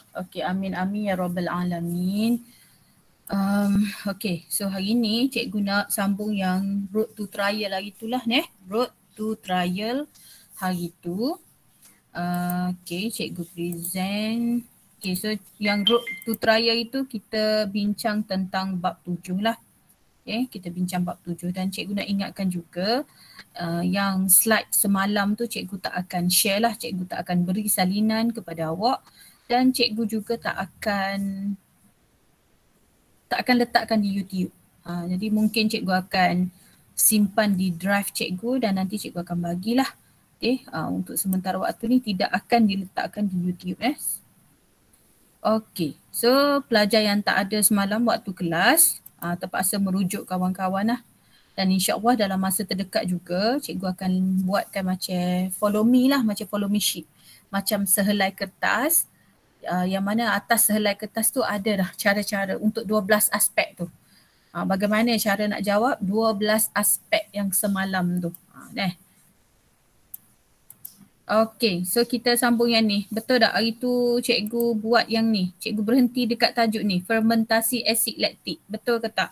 Okey, amin amin ya rabbal alamin. Okay, so hari ni cikgu nak sambung yang road to trial hari tu lah ni. Road to trial hari tu. Okay, cikgu present. Okay, so yang road to trial itu kita bincang tentang bab 7 lah. Okay, kita bincang bab 7 dan cikgu nak ingatkan juga yang slide semalam tu cikgu tak akan share lah. Cikgu tak akan beri salinan kepada awak dan cikgu juga tak akan letakkan di YouTube. Jadi mungkin cikgu akan simpan di drive cikgu dan nanti cikgu akan bagilah. Okay, untuk sementara waktu ni tidak akan diletakkan di YouTube. Okay, so pelajar yang tak ada semalam waktu kelas terpaksa merujuk kawan-kawan lah. Dan insyaAllah dalam masa terdekat juga cikgu akan buatkan macam follow me lah, macam follow me sheet. Macam sehelai kertas yang mana atas sehelai kertas tu ada dah cara-cara untuk 12 aspek tu. Bagaimana cara nak jawab 12 aspek yang semalam tu. Okay, so kita sambung yang ni. Betul tak hari tu cikgu buat yang ni? Cikgu berhenti dekat tajuk ni, fermentasi asid laktik. Betul ke tak?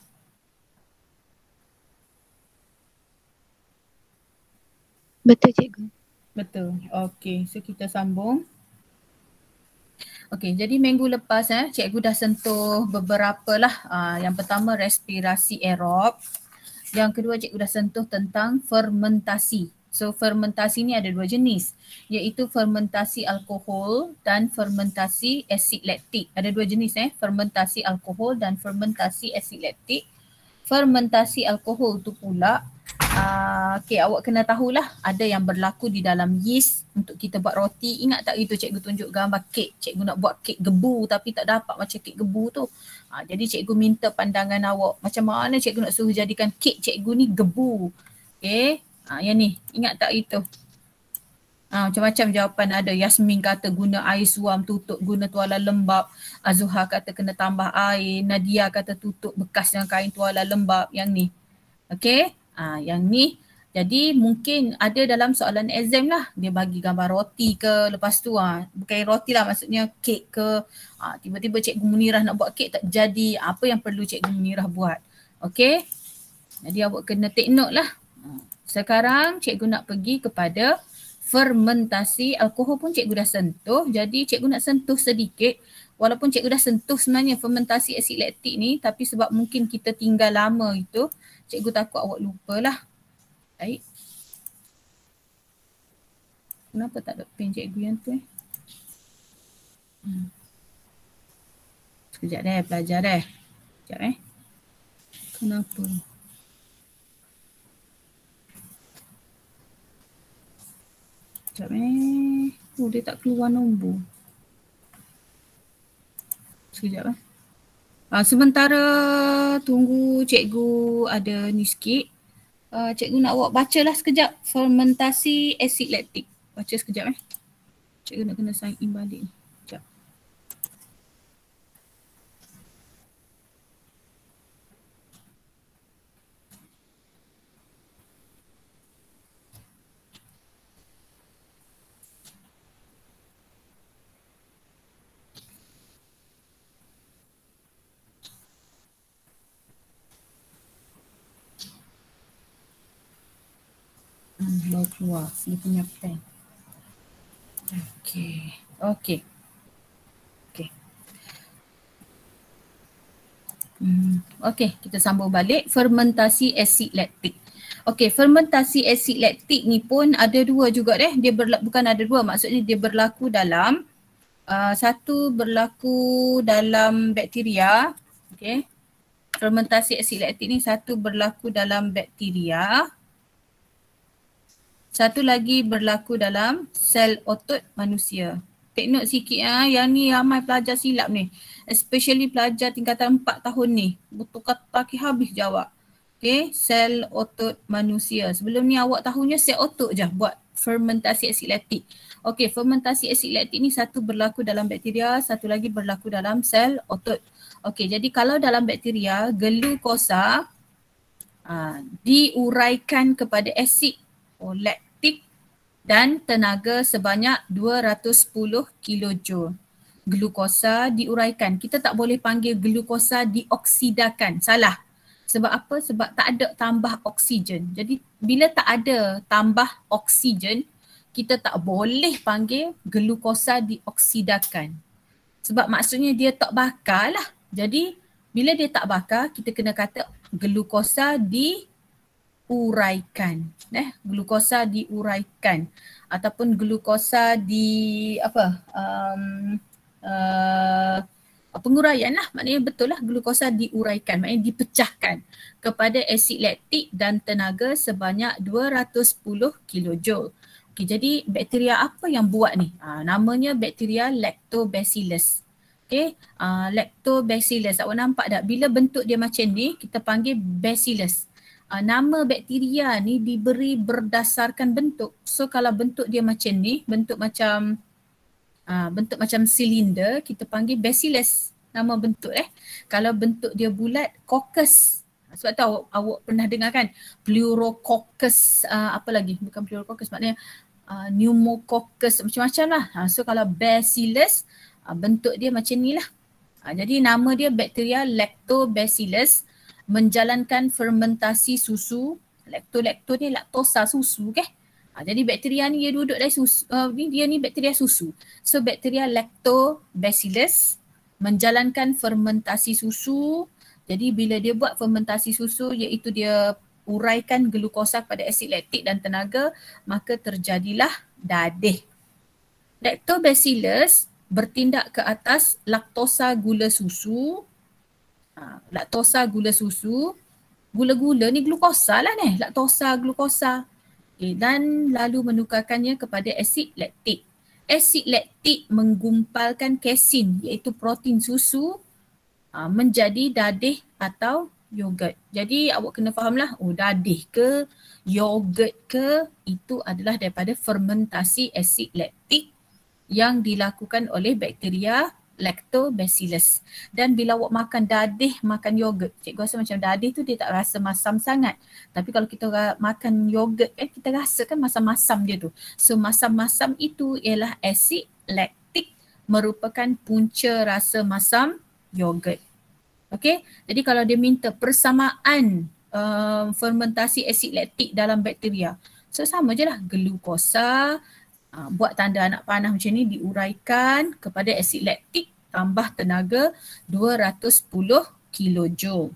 Betul cikgu. Betul. Okay, so kita sambung. Okay, jadi minggu lepas cikgu dah sentuh beberapa lah. Yang pertama respirasi aerob. Yang kedua cikgu dah sentuh tentang fermentasi. So fermentasi ni ada dua jenis, iaitu fermentasi alkohol dan fermentasi asid laktik. Ada dua jenis fermentasi alkohol dan fermentasi asid laktik. Fermentasi alkohol tu pula okay, awak kena tahulah ada yang berlaku di dalam yeast untuk kita buat roti. Ingat tak itu cikgu tunjuk gambar kek, cikgu nak buat kek gebu tapi tak dapat macam kek gebu tu. Jadi cikgu minta pandangan awak macam mana cikgu nak suruh jadikan kek cikgu ni gebu. Okay, yang ni ingat tak itu? Macam-macam jawapan ada. Yasmin kata guna air suam tutup, guna tuala lembap. Azuhar kata kena tambah air. Nadia kata tutup bekas dengan kain tuala lembap. Yang ni. Okay. Yang ni. Jadi mungkin ada dalam soalan exam lah. Dia bagi gambar roti ke, lepas tu bukan roti lah, maksudnya kek ke. Tiba-tiba Cikgu Munirah nak buat kek tak jadi. Apa yang perlu Cikgu Munirah buat. Okay. Jadi awak kena take note lah. Sekarang cikgu nak pergi kepada fermentasi alkohol pun cikgu dah sentuh. Jadi cikgu nak sentuh sedikit. Walaupun cikgu dah sentuh sebenarnya fermentasi asid laktik ni, tapi sebab mungkin kita tinggal lama itu, cikgu takut awak lupalah. Baik. Kenapa tak ada pen cikgu yang tu Sekejap pelajar Sekejap Kenapa? Sekejap dia tak keluar nombor. Sekejap sementara tunggu cikgu ada ni sikit. Cikgu nak awak bacalah sekejap fermentasi asid laktik. Baca sekejap Cikgu nak kena sign in balik ni. Sekejap. Baru keluar dia punya pen. Okay. Okay, kita sambung balik fermentasi asid laktik. Okay, fermentasi asid laktik ni pun ada dua juga dia bukan ada dua, maksudnya dia berlaku dalam satu berlaku dalam bakteria. Okay, fermentasi asid laktik ni satu berlaku dalam bakteria. Satu lagi berlaku dalam sel otot manusia. Take note sikit yang ni ramai pelajar silap ni. Especially pelajar tingkatan 4 tahun ni. Betul kata habis jawab. Okay, sel otot manusia. Sebelum ni awak tahunya sel otot je buat fermentasi asid laktik. Okay, fermentasi asid laktik ni satu berlaku dalam bakteria, satu lagi berlaku dalam sel otot. Okay, jadi kalau dalam bakteria, glukosa diuraikan kepada asid laktik dan tenaga sebanyak 210 kilojoule. glukosa diuraikan. Kita tak boleh panggil glukosa dioksidakan. Salah. Sebab apa? Sebab tak ada tambah oksigen. Jadi bila tak ada tambah oksigen, kita tak boleh panggil glukosa dioksidakan. Sebab maksudnya dia tak bakar lah. Jadi bila dia tak bakar, kita kena kata glukosa diuraikan. Glukosa diuraikan. Ataupun glukosa di penguraian lah, maknanya betul lah, glukosa diuraikan, maknanya dipecahkan kepada asid laktik dan tenaga sebanyak 210 kilojoule. Okay, jadi bakteria apa yang buat ni? Namanya bakteria lactobacillus. Okay, lactobacillus, awak nampak tak? Bila bentuk dia macam ni, kita panggil bacillus. Nama bakteria ni diberi berdasarkan bentuk. So kalau bentuk dia macam ni, bentuk macam silinder, kita panggil bacillus, nama bentuk. Kalau bentuk dia bulat, coccus. Sebab tu awak pernah dengar kan, pleurococcus, apa lagi, bukan pleurococcus, maknanya pneumococcus, macam-macam lah. So kalau bacillus, bentuk dia macam ni lah. Jadi nama dia bakteria lactobacillus, menjalankan fermentasi susu. Lacto ni laktosa, susu ke? Jadi bakteria ni dia duduk dari susu, dia ni bakteria susu. So bakteria lactobacillus menjalankan fermentasi susu. Jadi bila dia buat fermentasi susu, iaitu dia uraikan glukosa pada asid laktik dan tenaga, maka terjadilah dadih. Lactobacillus bertindak ke atas laktosa gula susu. Laktosa gula susu, gula-gula ni glukosa lah ni, laktosa glukosa. Okay, dan lalu menukarkannya kepada asid laktik. Asid laktik menggumpalkan kesin, iaitu protein susu, menjadi dadih atau yogurt. Jadi awak kena fahamlah, dadih ke, yogurt ke, itu adalah daripada fermentasi asid laktik yang dilakukan oleh bakteria lactobacillus. Dan bila awak makan dadih, makan yogurt, cikgu rasa macam dadih tu dia tak rasa masam sangat. Tapi kalau kita makan yogurt kan, kita rasa kan masam-masam dia tu. So masam-masam itu ialah asid laktik, merupakan punca rasa masam yogurt. Okay, jadi kalau dia minta persamaan fermentasi asid laktik dalam bakteria, so sama je lah, glukosa, buat tanda anak panah macam ni, diuraikan kepada asid laktik tambah tenaga 210 kilojoule.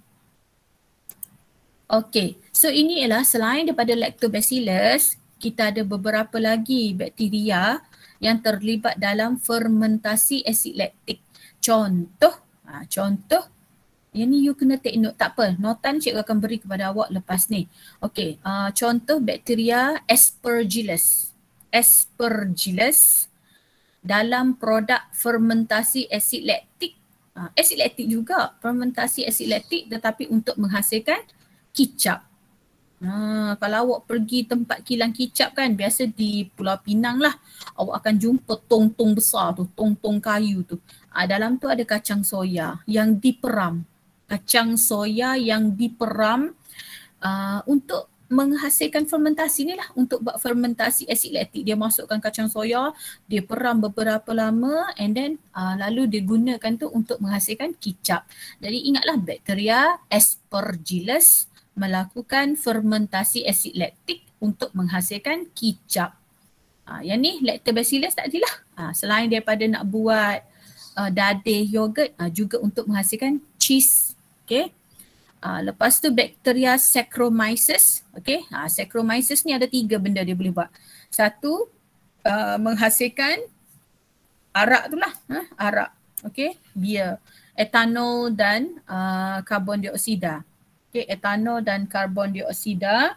Okey, so ini ialah selain daripada lactobacillus, kita ada beberapa lagi bakteria yang terlibat dalam fermentasi asid laktik. Contoh, yang ni you kena take note, tak apa, notan cikgu akan beri kepada awak lepas ni. Okey, contoh bakteria Aspergillus. Aspergillus dalam produk fermentasi asid laktik. Asid laktik juga, fermentasi asid laktik tetapi untuk menghasilkan kicap. Kalau awak pergi tempat kilang kicap kan, biasa di Pulau Pinang lah, awak akan jumpa tong-tong besar tu, tong-tong kayu tu. Dalam tu ada kacang soya yang diperam. Kacang soya yang diperam untuk menghasilkan fermentasi ni lah, untuk buat fermentasi asid laktik. Dia masukkan kacang soya, dia peram beberapa lama and then lalu dia gunakan tu untuk menghasilkan kicap. Jadi ingatlah, bakteria Aspergillus melakukan fermentasi asid laktik untuk menghasilkan kicap. Yang ni lactobacillus tadilah. Selain daripada nak buat dadih yogurt, juga untuk menghasilkan cheese. Okay. Lepas tu bakteria Saccharomyces. Okay. Saccharomyces ni ada 3 benda dia boleh buat. Satu, menghasilkan arak tu lah. Arak. Okay. Beer. Etanol dan karbon dioksida. Okay. Etanol dan karbon dioksida.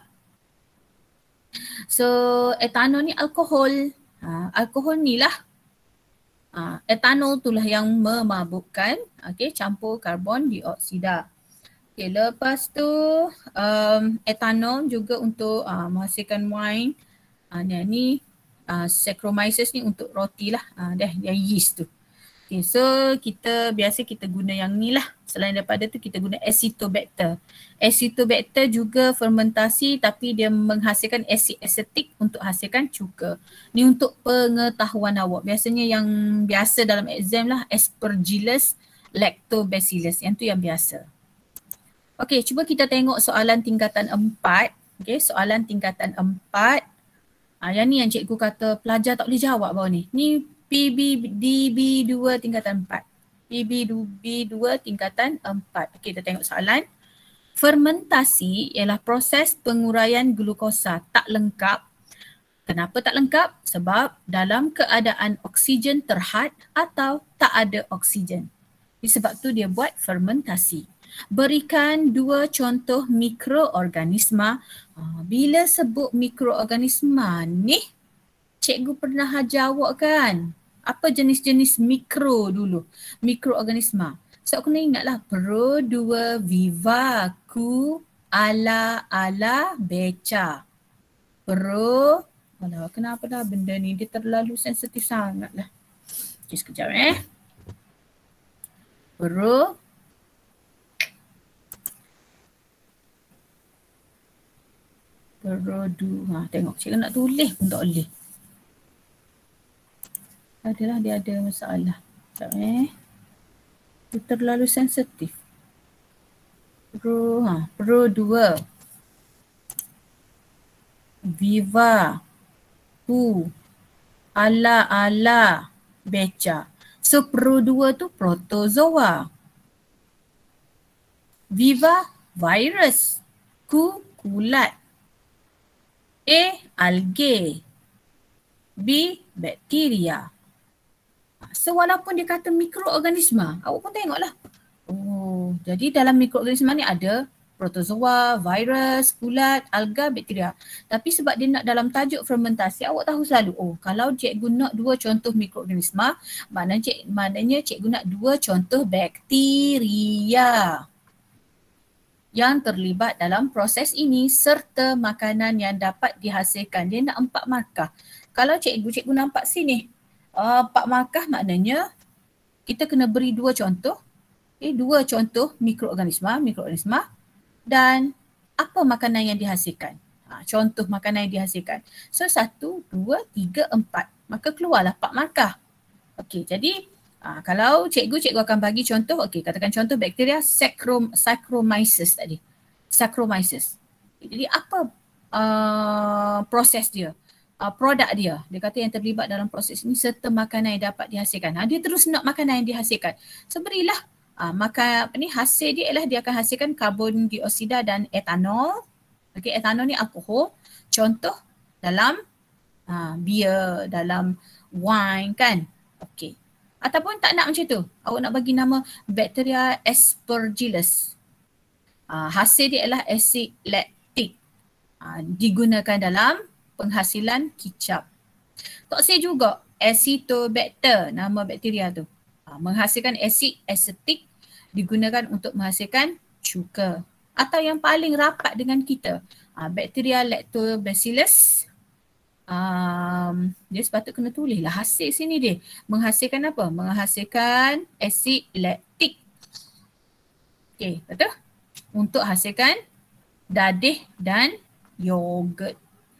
So etanol ni alkohol. Alkohol ni lah. Etanol tu lah yang memabukkan. Okay. Campur karbon dioksida. Okay, lepas tu etanol juga untuk menghasilkan wine. Ni Saccharomyces ni untuk roti lah, yang yeast tu. Okay, so biasa kita guna yang ni lah. Selain daripada tu kita guna Acetobacter. Acetobacter juga fermentasi tapi dia menghasilkan asid asetik untuk hasilkan cuka. Ni untuk pengetahuan awak. Biasanya yang biasa dalam exam lah Aspergillus lactobacillus. Yang tu yang biasa. Okay, cuba kita tengok soalan tingkatan 4. Okay, soalan tingkatan 4. Yang ni yang cikgu kata pelajar tak boleh jawab bawah ni. Ni PBDB2 tingkatan 4. PBDB2 tingkatan 4. Okey, kita tengok soalan. Fermentasi ialah proses penguraian glukosa tak lengkap. Kenapa tak lengkap? Sebab dalam keadaan oksigen terhad atau tak ada oksigen. Sebab tu dia buat fermentasi. Berikan 2 contoh mikroorganisma. Bila sebut mikroorganisma ni, cikgu pernah ajar awak kan? Apa jenis-jenis mikro dulu? Mikroorganisma. So kena ingatlah pro 2 viva ku ala beca. Pro, alah kenapa dah benda ni dia terlalu sensitif sangat lah. Okay, sekejap Pro tengok cikgu nak tulis pun tak boleh. Adalah dia ada masalah. Sekejap dia terlalu sensitif. Pro 2 viva ku ala beca. So pro 2 tu protozoa. Viva virus. Ku kulat. A algae. B bakteria. So walaupun dia kata mikroorganisma, awak pun tengoklah. Oh, jadi dalam mikroorganisma ni ada protozoa, virus, kulat, alga, bakteria. Tapi sebab dia nak dalam tajuk fermentasi, awak tahu selalu, kalau cikgu nak 2 contoh mikroorganisma, maknanya cikgu nak 2 contoh bakteria yang terlibat dalam proses ini serta makanan yang dapat dihasilkan. Dia nak 4 markah. Kalau cikgu nampak sini, 4 markah maknanya kita kena beri 2 contoh. 2 contoh mikroorganisma dan apa makanan yang dihasilkan. Contoh makanan yang dihasilkan. So 1, 2, 3, 4. Maka keluarlah 4 markah. Okey, jadi kalau cikgu akan bagi contoh, katakan contoh bakteria Saccharomyces tadi. Saccharomyces. Jadi apa proses dia? Produk dia. Dia kata yang terlibat dalam proses ini serta makanan yang dapat dihasilkan. Dia terus nak makanan yang dihasilkan. So berilah hasil dia ialah dia akan hasilkan karbon dioksida dan etanol. Etanol ni alkohol. Contoh dalam beer, dalam wine kan. Ataupun tak nak macam tu. Awak nak bagi nama bakteria Aspergillus. Hasil dia ialah asid laktik. Digunakan dalam penghasilan kicap. Tak say juga Acetobacter, nama bakteria tu. Menghasilkan asid asetik digunakan untuk menghasilkan cuka. Atau yang paling rapat dengan kita, bakteria lactobacillus. Dia sepatut kena tulis lah hasil sini dia. Menghasilkan apa? Menghasilkan asid laktik. Betul? Untuk hasilkan dadih dan yogurt.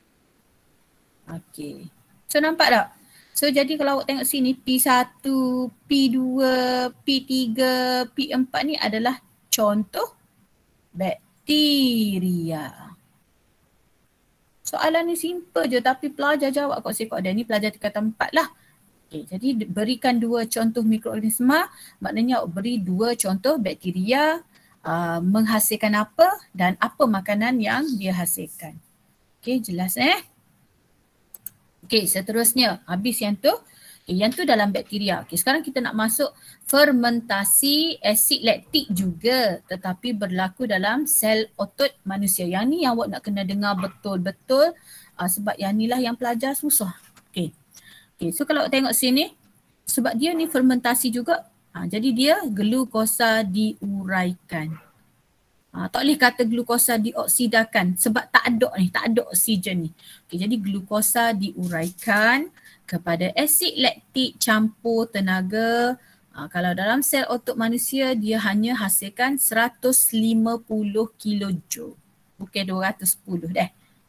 So nampak tak? So jadi kalau awak tengok sini P1, P2, P3, P4 ni adalah contoh bakteria. Soalan ni simple je tapi pelajar jawab kat sekod dia. Ni pelajar tingkatan 4 lah. Jadi berikan 2 contoh mikroorganisma, maknanya awak beri 2 contoh bakteria, menghasilkan apa dan apa makanan yang dia hasilkan. Jelas seterusnya habis yang tu. Yang tu dalam bakteria. Sekarang kita nak masuk fermentasi asid laktik juga tetapi berlaku dalam sel otot manusia. Yang ni yang awak nak kena dengar betul-betul sebab yang ni lah yang pelajar susah. So kalau awak tengok sini, sebab dia ni fermentasi juga, jadi dia glukosa diuraikan. Tak boleh kata glukosa dioksidakan sebab tak ada oksigen ni. Jadi glukosa diuraikan kepada asid laktik campur tenaga Kalau dalam sel otot manusia dia hanya hasilkan 150 kilojoule. Bukan 210 dah.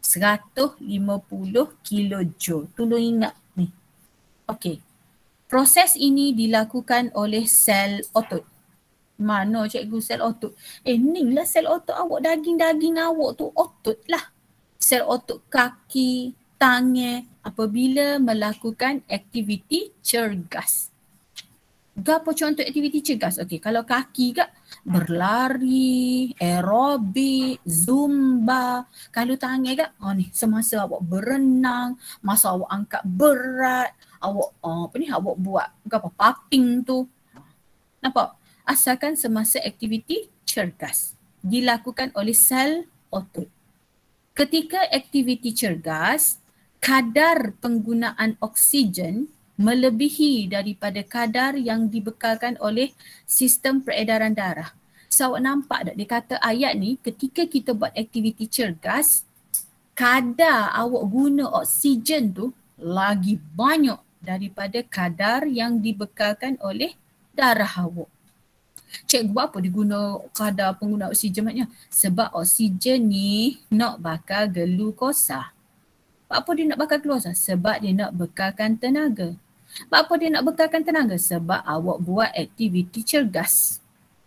150 kilojoule. Tolong ingat ni. Okey. Proses ini dilakukan oleh sel otot. Mana cikgu sel otot? Ni lah sel otot awak, daging-daging awak tu otot lah. Sel otot kaki, tangan apabila melakukan aktiviti cergas. Apa contoh aktiviti cergas? Okey, kalau kaki kak berlari, aerobik, zumba. Kalau tangan kak, ni semasa awak berenang, masa awak angkat berat, awak awak buat apa pumping tu. Nampak? Asalkan semasa aktiviti cergas dilakukan oleh sel otot. Ketika aktiviti cergas, kadar penggunaan oksigen melebihi daripada kadar yang dibekalkan oleh sistem peredaran darah. So awak nampak tak dia kata ayat ni ketika kita buat aktiviti cergas, kadar awak guna oksigen tu lagi banyak daripada kadar yang dibekalkan oleh darah awak. Cikgu buat apa dia guna kadar pengguna oksigen maknanya? Sebab oksigen ni nak bakal glukosa. Apa dia nak bakal glukosa? Sebab dia nak bekalkan tenaga. Apa dia nak bekalkan tenaga? Sebab awak buat aktiviti cergas.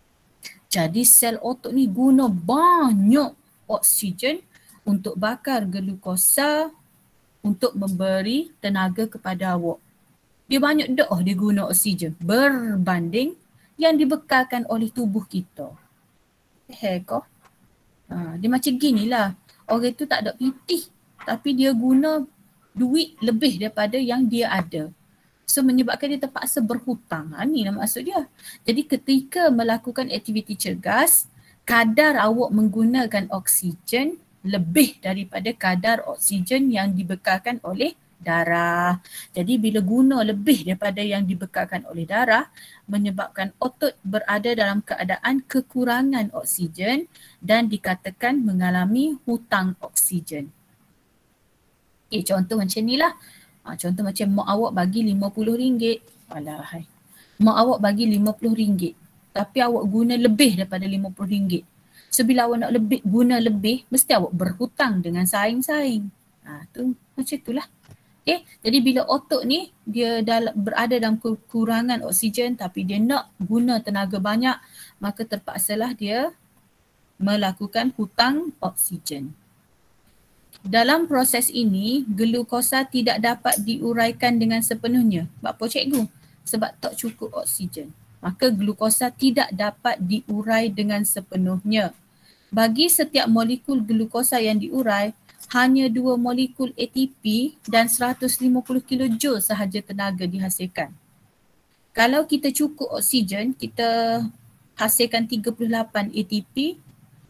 Jadi sel otot ni guna banyak oksigen untuk bakar glukosa untuk memberi tenaga kepada awak. Dia banyak dah dia guna oksigen berbanding yang dibekalkan oleh tubuh kita. Kau? Dia macam gini lah. Orang tu tak ada pitih tapi dia guna duit lebih daripada yang dia ada. So menyebabkan dia terpaksa berhutang. Ni lah maksud dia. Jadi ketika melakukan aktiviti cergas, kadar awak menggunakan oksigen lebih daripada kadar oksigen yang dibekalkan oleh darah. Jadi bila guna lebih daripada yang dibekalkan oleh darah, menyebabkan otot berada dalam keadaan kekurangan oksigen dan dikatakan mengalami hutang oksigen. Contoh macam ni lah. Contoh macam mak awak bagi RM50. Alahai. Mak awak bagi RM50. Tapi awak guna lebih daripada RM50. So bila awak nak guna lebih, mesti awak berhutang dengan saing-saing. Tu macam itulah. Jadi bila otot ni dia berada dalam kekurangan oksigen tapi dia nak guna tenaga banyak, maka terpaksalah dia melakukan hutang oksigen. Dalam proses ini, glukosa tidak dapat diuraikan dengan sepenuhnya. Sebab apa cikgu? Sebab tak cukup oksigen. Maka glukosa tidak dapat diurai dengan sepenuhnya. Bagi setiap molekul glukosa yang diurai, hanya 2 molekul ATP dan 150 kJ sahaja tenaga dihasilkan. Kalau kita cukup oksigen, kita hasilkan 38 ATP,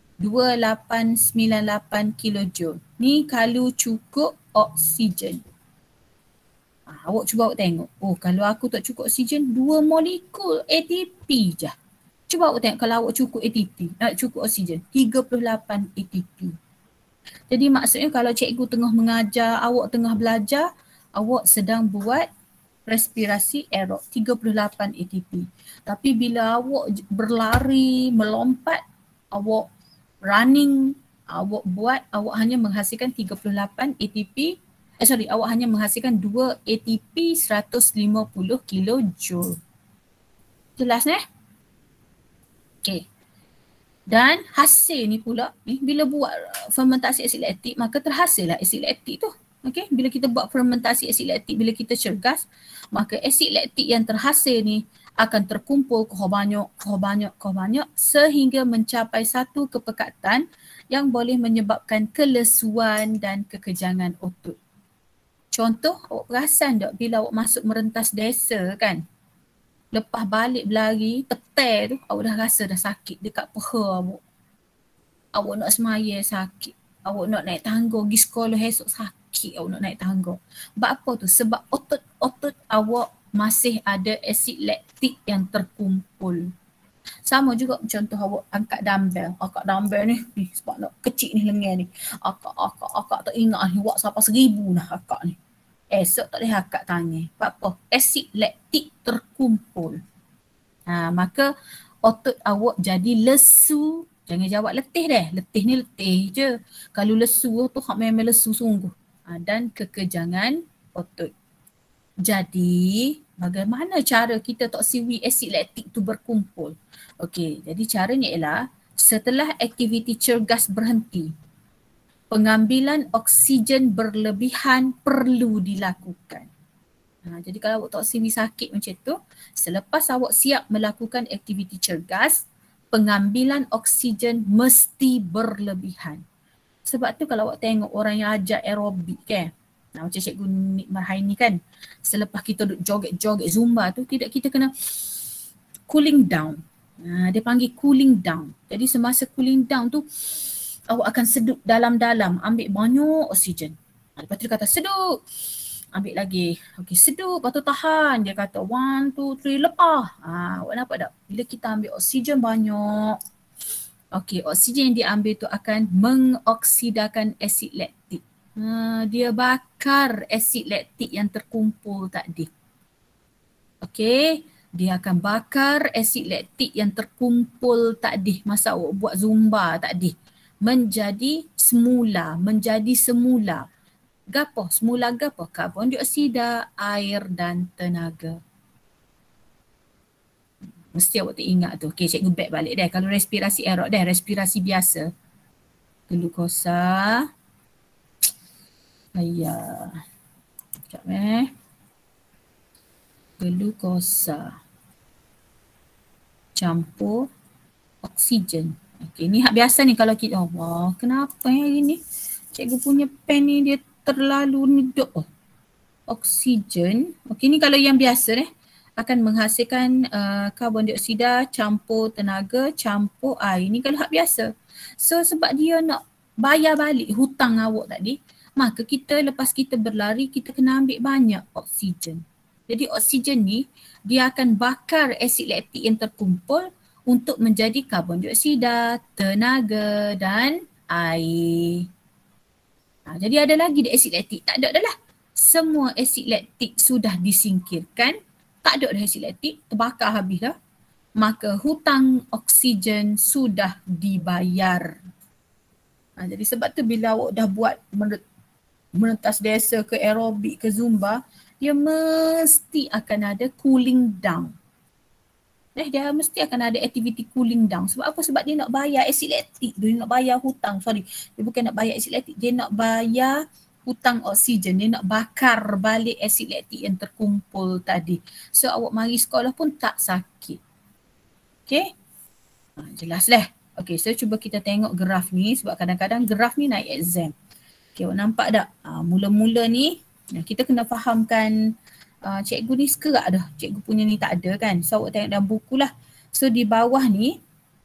2898 kJ. Ni kalau cukup oksigen. Awak cuba awak tengok. Kalau aku tak cukup oksigen, 2 molekul ATP je. Cuba awak tengok kalau awak cukup ATP, cukup oksigen, 38 ATP. Jadi maksudnya kalau cikgu tengah mengajar, awak tengah belajar, awak sedang buat respirasi aerob, 38 ATP. Tapi bila awak berlari, melompat, awak running, awak hanya menghasilkan 38 ATP, awak hanya menghasilkan 2 ATP 150 kilojoule. Jelas Okey. Dan hasil ni pula, bila buat fermentasi asid laktik, maka terhasillah asid laktik tu. Okey, bila kita buat fermentasi asid laktik, bila kita cergas, maka asid laktik yang terhasil ni akan terkumpul banyak sehingga mencapai satu kepekatan yang boleh menyebabkan kelesuan dan kekejangan otot. Contoh, awak perasan tak bila awak masuk merentas desa kan? Lepas balik berlari, tetel tu, awak dah rasa dah sakit dekat peha awak. Awak nak semaya sakit. Awak nak naik tangga, pergi sekolah esok sakit awak nak naik tangga. Sebab apa tu? Sebab otot awak masih ada asid laktik yang terkumpul. Sama juga contoh awak angkat dumbbell. Angkat dumbbell ni sebab nak kecil ni lengan ni. Akak tak ingat ni, buat sampai 1000 dah akak ni. Esok tak boleh akak tangan. Sebab apa? Asid laktik terkumpul. Maka otot awak jadi lesu. Jangan jawab letih deh. Letih ni letih je. Kalau lesu tu memang lesu sungguh. Dan kekejangan otot. Jadi bagaimana cara kita toksiwi asid laktik tu berkumpul? Okey, jadi caranya ialah setelah aktiviti cergas berhenti, pengambilan oksigen berlebihan perlu dilakukan. Jadi kalau awak toksimi sakit macam tu, selepas awak siap melakukan aktiviti cergas, pengambilan oksigen mesti berlebihan. Sebab tu kalau awak tengok orang yang ajar aerobik kan, macam Cikgu Nik Marhaini kan, selepas kita duk joget-joget Zumba tu, tidak kita kena cooling down. Dia panggil cooling down. Jadi semasa cooling down tu, awak akan seduk dalam-dalam, ambil banyak oksigen. Lepas tu dia kata seduk, ambil lagi. Okey, seduk, lepas tu tahan. Dia kata 1, 2, 3, lepas. Awak nampak tak? Bila kita ambil oksigen banyak, okey, oksigen yang diambil tu akan mengoksidakan asid laktik. Dia bakar asid laktik yang terkumpul tadi. Okey, dia akan bakar asid laktik yang terkumpul tadi masa awak buat Zumba tadi. Menjadi semula. Gapo? Semula gapo? Karbon dioksida, air dan tenaga. Mesti awak ingat tu. Okey, cikgu back balik deh. Kalau respirasi aerob deh, respirasi biasa. Glukosa. Sekejap glukosa campur oksigen. Okey, ni hak biasa ni kalau kita, Allah, kenapa hari ni cikgu punya pen ni dia terlalu nidup. Oksigen. Okey, ni kalau yang biasa akan menghasilkan karbon dioksida campur tenaga campur air. Ni kalau hak biasa. So sebab dia nak bayar balik hutang awak tadi, maka kita lepas kita berlari kita kena ambil banyak oksigen. Jadi oksigen ni dia akan bakar asid laktik yang terkumpul untuk menjadi karbon dioksida, tenaga dan air. Jadi ada lagi di asid laktik? Tak ada dah lah. Semua asid laktik sudah disingkirkan. Tak ada dah asid laktik, terbakar habis dah. Maka hutang oksigen sudah dibayar. Jadi sebab tu bila awak dah buat merentas desa ke aerobik ke Zumba, dia mesti akan ada cooling down. Dia mesti akan ada aktiviti cooling down. Sebab apa? Sebab dia nak bayar asid laktik. Dia nak bayar hutang. Dia bukan nak bayar asid laktik. Dia nak bayar hutang oksigen. Dia nak bakar balik asid laktik yang terkumpul tadi. So awak mari sekolah pun tak sakit. Okay? Jelas lah. Okay, so cuba kita tengok graf ni. Sebab kadang-kadang graf ni naik exam. Okay, awak nampak tak? Mula-mula ni kita kena fahamkan cikgu ni sekerak dah. Cikgu punya ni tak ada kan. So awak tengok dalam buku lah. So di bawah ni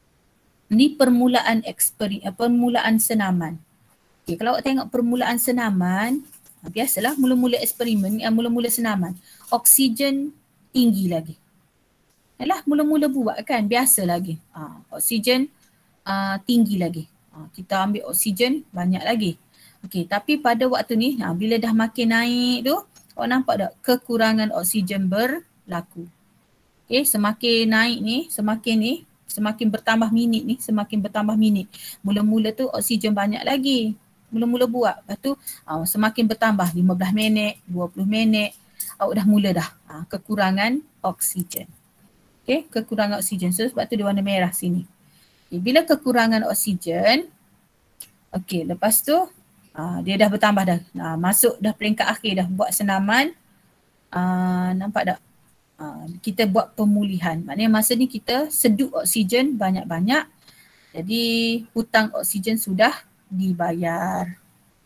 permulaan permulaan senaman. Okay, kalau awak tengok permulaan senaman, biasalah mula-mula eksperimen, mula-mula senaman. Oksigen tinggi lagi. Yalah, mula-mula buat kan, biasa lagi. Oksigen tinggi lagi. Kita ambil oksigen banyak lagi. Okey, tapi pada waktu ni bila dah makin naik tu, awak nampak tak kekurangan oksigen berlaku. Okey, semakin naik ni, semakin bertambah minit. Mula-mula tu oksigen banyak lagi. Mula-mula buat. Lepas tu semakin bertambah 15 minit, 20 minit. Awak dah mula dah kekurangan oksigen. Okey, kekurangan oksigen. So sebab tu dia warna merah sini. Okay, bila kekurangan oksigen, okey, lepas tu dia dah bertambah dah. Masuk dah peringkat akhir dah buat senaman. Nampak tak? Kita buat pemulihan. Maknanya masa ni kita seduk oksigen banyak-banyak. Jadi hutang oksigen sudah dibayar.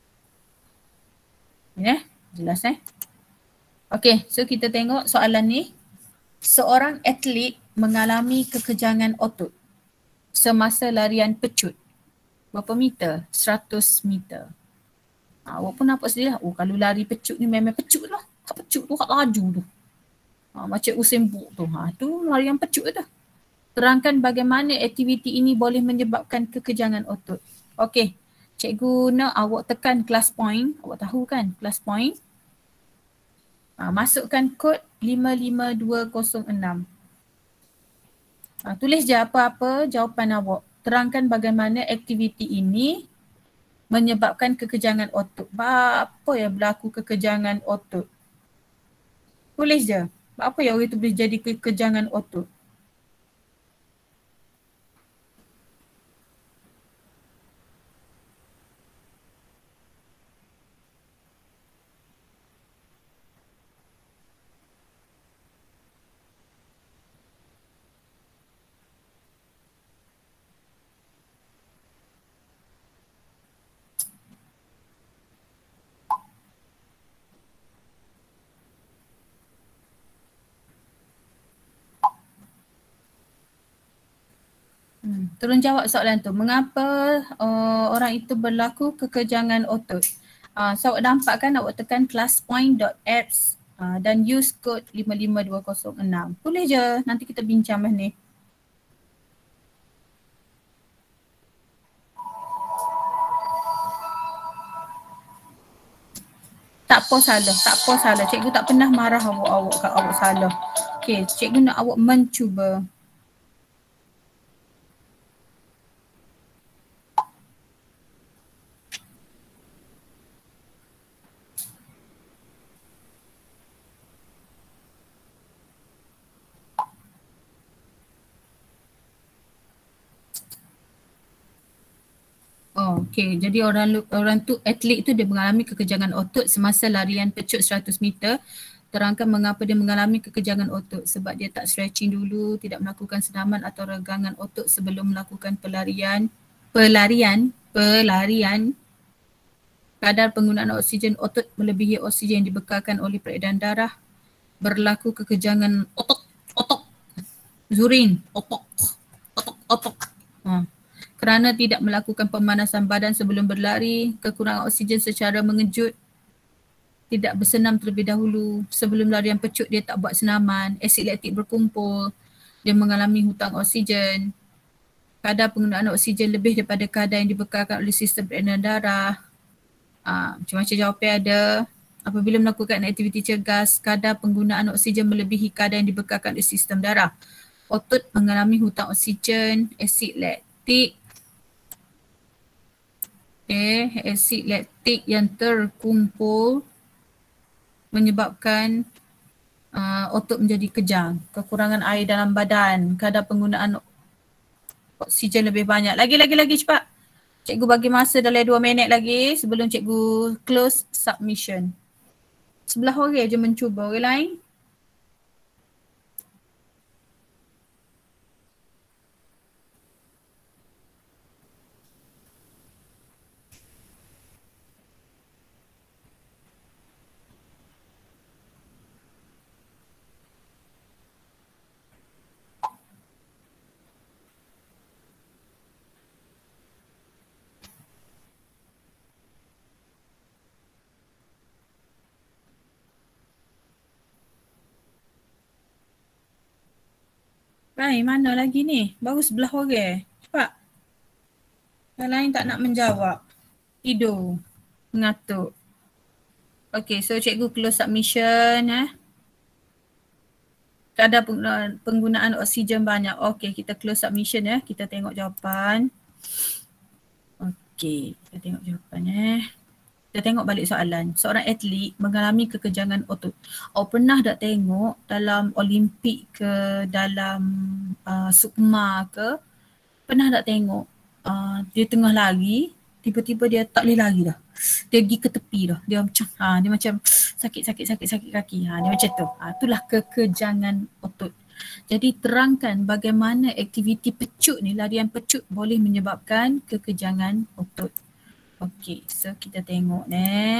Jelas Okey, so kita tengok soalan ni. Seorang atlet mengalami kekejangan otot semasa larian pecut. Berapa meter? 100 meter. Awak pun nampak sendiri lah. Kalau lari pecut ni memang pecut lah. Pecut tu kat laju tu. Macam Usain Bolt tu. Tu larian pecut tu. Terangkan bagaimana aktiviti ini boleh menyebabkan kekejangan otot. Okey. Cikgu nak awak tekan class point. Awak tahu kan class point. Masukkan kod 55206. Tulis je apa-apa jawapan awak. Terangkan bagaimana aktiviti ini menyebabkan kekejangan otot. Apa yang berlaku kekejangan otot? Tulis je. Apa yang itu boleh jadi kekejangan otot? Tolong jawab soalan tu. Mengapa orang itu berlaku kekejangan otot? So awak nampak kan, awak tekan classpoint.apps dan use code 55206. Tulis je, nanti kita bincang ni. Tak apa salah, tak apa salah. Cikgu tak pernah marah awak kat awak salah. Okay, cikgu nak awak mencuba. Okay, jadi orang tu atlet tu dia mengalami kekejangan otot semasa larian pecut 100 meter. Terangkan mengapa dia mengalami kekejangan otot. Sebab dia tak stretching dulu, tidak melakukan senaman atau regangan otot sebelum melakukan pelarian. Kadar penggunaan oksigen otot melebihi oksigen yang dibekalkan oleh peredaran darah. Berlaku kekejangan otot. Zurin, otot. Kerana tidak melakukan pemanasan badan sebelum berlari, kekurangan oksigen secara mengejut, tidak bersenam terlebih dahulu, sebelum larian pecut dia tak buat senaman, asid laktik berkumpul, dia mengalami hutang oksigen, kadar penggunaan oksigen lebih daripada kadar yang dibekalkan oleh sistem peredaran darah. Macam-macam jawapan ada. Apabila melakukan aktiviti cergas, kadar penggunaan oksigen melebihi kadar yang dibekalkan oleh sistem darah. Otot mengalami hutang oksigen, asid laktik. Asid laktik yang terkumpul menyebabkan otot menjadi kejang. Kekurangan air dalam badan, kadar penggunaan oksigen lebih banyak. Lagi cepat. Cikgu bagi masa dalam 2 minit lagi sebelum cikgu close submission. Sebelah orang je mencuba, orang lain. Baik, mana lagi ni? Baru sebelah orang. Cepat. Yang lain tak nak menjawab. Tidur. Mengatuk. Okay, so cikgu close submission. Kadar penggunaan oksigen banyak. Okay, kita close submission ya. Kita tengok jawapan. Okay, kita tengok jawapan Kita tengok balik soalan. Seorang atlet mengalami kekejangan otot. Pernah tak tengok dalam Olimpik ke, dalam sukma ke, pernah tak tengok dia tengah lari, tiba-tiba dia tak boleh lari dah. Dia pergi ke tepi dah. Dia macam sakit kaki. Dia macam tu. Itulah kekejangan otot. Jadi terangkan bagaimana aktiviti pecut ni, larian pecut boleh menyebabkan kekejangan otot. Okey, so kita tengok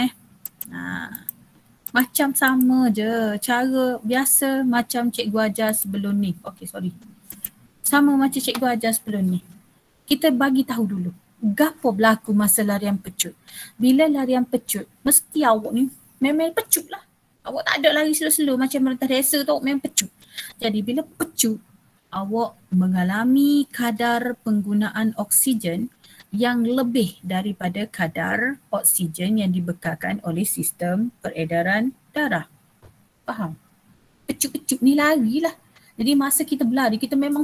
macam sama je. Cara biasa macam cikgu ajar sebelum ni. Okey, sorry. Sama macam cikgu ajar sebelum ni. Kita bagi tahu dulu. Gapo berlaku masa larian pecut. Bila larian pecut, mesti awak ni memang pecut lah. Awak tak ada lari slow-slow macam merentas resa tu, awak memang pecut. Jadi bila pecut, awak mengalami kadar penggunaan oksigen yang lebih daripada kadar oksigen yang dibekalkan oleh sistem peredaran darah. Faham? Pecut-pecut ni larilah. Jadi masa kita berlari, kita memang